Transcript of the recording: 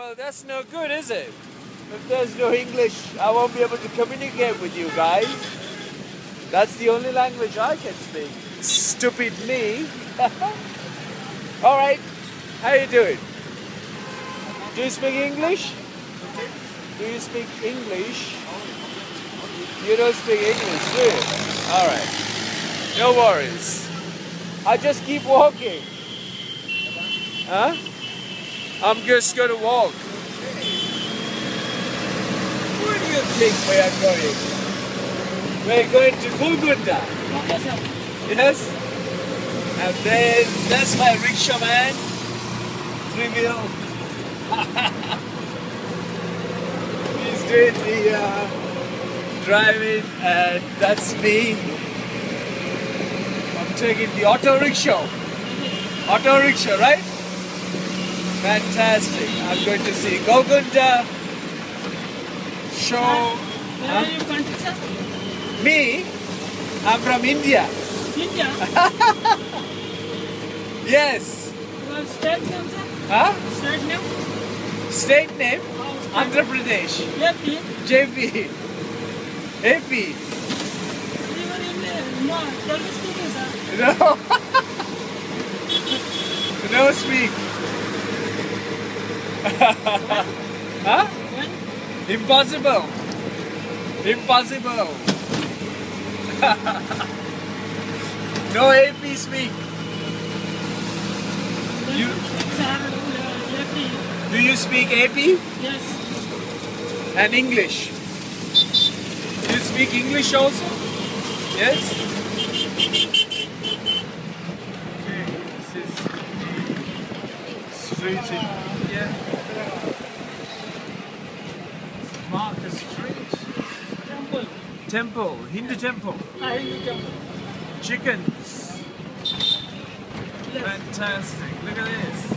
Well, that's no good, is it? If there's no English, I won't be able to communicate with you guys. That's the only language I can speak. Stupid me. Alright, how you doing? Do you speak English? Do you speak English? You don't speak English, do you? Alright, no worries. I just keep walking. Huh? I'm just going to walk. Where do you think we are going? We're going to Kolkata. Yes? And then that's my rickshaw man. 3-wheel. He's doing the driving, and that's me. I'm taking the auto rickshaw. Auto rickshaw, right? Fantastic. I'm going to see Kolkata show. Where are you from, sir? Me? I'm from India. India? Yes. Your state name, sir? Huh? State name? State name? Andhra Pradesh. AP? JP. AP. Even in no, Telugu speaking, sir. No. No speak. Huh? When? Impossible. Impossible. No AP speak. You, AP? do you speak AP Yes. and English? Do you speak English also? Yes? Okay, this is street in India. Market Street. Temple. Temple, Hindu temple. Hindu temple. Chickens. Yes. Fantastic. Look at this.